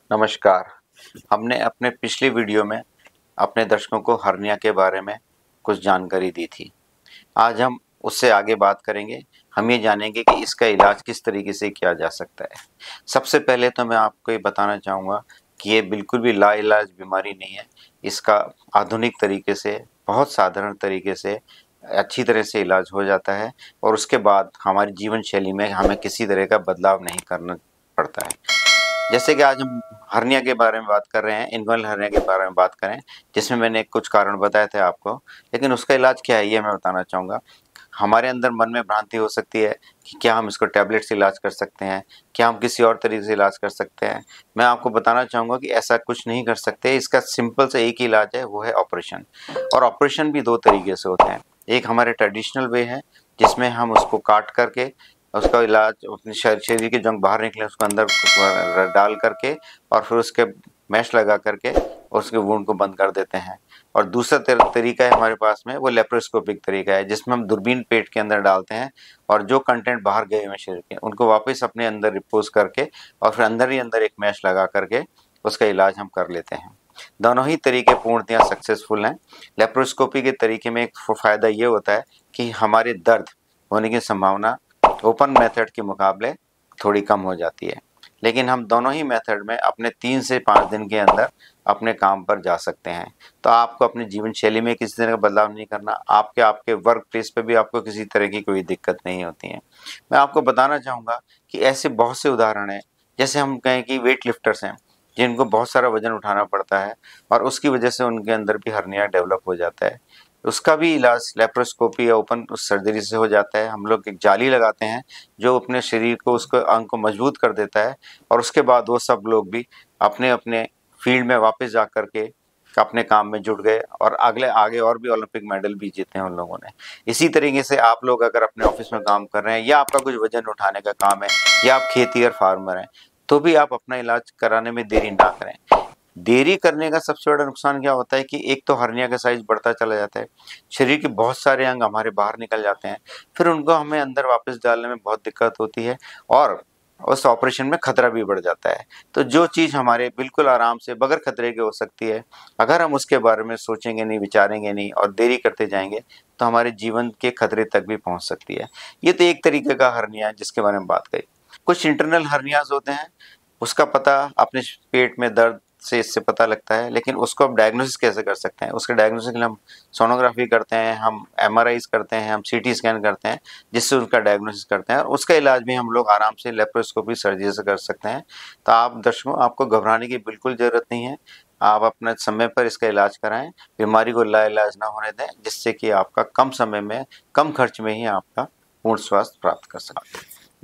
नमस्कार। हमने अपने पिछली वीडियो में अपने दर्शकों को हर्निया के बारे में कुछ जानकारी दी थी। आज हम उससे आगे बात करेंगे। हम ये जानेंगे कि इसका इलाज किस तरीके से किया जा सकता है। सबसे पहले तो मैं आपको ये बताना चाहूँगा कि ये बिल्कुल भी लाइलाज बीमारी नहीं है। इसका आधुनिक तरीके से, बहुत साधारण तरीके से, अच्छी तरह से इलाज हो जाता है और उसके बाद हमारी जीवन शैली में हमें किसी तरह का बदलाव नहीं करना पड़ता है। जैसे कि आज हम हर्निया के बारे में बात कर रहे हैं, इन्वॉल्व हर्निया के बारे में बात करें, जिसमें मैंने कुछ कारण बताए थे आपको, लेकिन उसका इलाज क्या है ये मैं बताना चाहूँगा। हमारे अंदर मन में भ्रांति हो सकती है कि क्या हम इसको टैबलेट से इलाज कर सकते हैं, क्या हम किसी और तरीके से इलाज कर सकते हैं। मैं आपको बताना चाहूँगा कि ऐसा कुछ नहीं कर सकते। इसका सिंपल से एक ही इलाज है, वो है ऑपरेशन। और ऑपरेशन भी 2 तरीके से होते हैं। एक हमारे ट्रेडिशनल वे है, जिसमें हम उसको काट करके उसका इलाज अपने शरीर के जंग बाहर निकले उसको अंदर डाल करके और फिर उसके मैश लगा करके उसके वुंड को बंद कर देते हैं। और दूसरा तरीका है हमारे पास में, वो लेप्रोस्कोपिक तरीका है, जिसमें हम दूरबीन पेट के अंदर डालते हैं और जो कंटेंट बाहर गए हुए शरीर के उनको वापस अपने अंदर रिपोज करके और फिर अंदर ही अंदर एक मैश लगा करके उसका इलाज हम कर लेते हैं। दोनों ही तरीके पूर्णतः सक्सेसफुल हैं। लेप्रोस्कोपी के तरीके में एक फ़ायदा ये होता है कि हमारे दर्द होने की संभावना ओपन मेथड के मुकाबले थोड़ी कम हो जाती है। लेकिन हम दोनों ही मेथड में अपने 3 से 5 दिन के अंदर अपने काम पर जा सकते हैं। तो आपको अपनी जीवन शैली में किसी तरह का बदलाव नहीं करना, आपके वर्क प्लेस पे भी आपको किसी तरह की कोई दिक्कत नहीं होती है। मैं आपको बताना चाहूँगा कि ऐसे बहुत से उदाहरण हैं, जैसे हम कहें कि वेट लिफ्टर्स हैं, जिनको बहुत सारा वज़न उठाना पड़ता है और उसकी वजह से उनके अंदर भी हर्निया डेवलप हो जाता है। उसका भी इलाज लेप्रोस्कोपी या ओपन सर्जरी से हो जाता है। हम लोग एक जाली लगाते हैं जो अपने शरीर को, उसको अंग को मजबूत कर देता है और उसके बाद वो सब लोग भी अपने अपने फील्ड में वापस जा कर के अपने काम में जुट गए और आगे और भी ओलंपिक मेडल भी जीते हैं उन लोगों ने। इसी तरीके से आप लोग अगर अपने ऑफिस में काम कर रहे हैं या आपका कुछ वजन उठाने का काम है या आप खेती और फार्मर हैं, तो भी आप अपना इलाज कराने में देरी ना करें। देरी करने का सबसे बड़ा नुकसान क्या होता है कि एक तो हर्निया का साइज बढ़ता चला जाता है, शरीर के बहुत सारे अंग हमारे बाहर निकल जाते हैं, फिर उनको हमें अंदर वापस डालने में बहुत दिक्कत होती है और उस ऑपरेशन में खतरा भी बढ़ जाता है। तो जो चीज़ हमारे बिल्कुल आराम से बगैर खतरे के हो सकती है, अगर हम उसके बारे में सोचेंगे नहीं, विचारेंगे नहीं और देरी करते जाएंगे, तो हमारे जीवन के खतरे तक भी पहुंच सकती है। ये तो एक तरीके का हर्निया है जिसके बारे में बात करी। कुछ इंटरनल हर्नियाज होते हैं, उसका पता अपने पेट में दर्द से इससे पता लगता है, लेकिन उसको आप डायग्नोसिस कैसे कर सकते हैं? उसके डायग्नोसिस के लिए हम सोनोग्राफी करते हैं, हम एमआरआईज़ करते हैं, हम सीटी स्कैन करते हैं, जिससे उसका डायग्नोसिस करते हैं और उसका इलाज भी हम लोग आराम से लेप्रोस्कोपी सर्जरी से कर सकते हैं। तो आप दर्शकों, आपको घबराने की बिल्कुल ज़रूरत नहीं है। आप अपने समय पर इसका इलाज कराएँ, बीमारी को लाइलाज ना होने दें, जिससे कि आपका कम समय में, कम खर्च में ही आपका पूर्ण स्वास्थ्य प्राप्त कर सकें।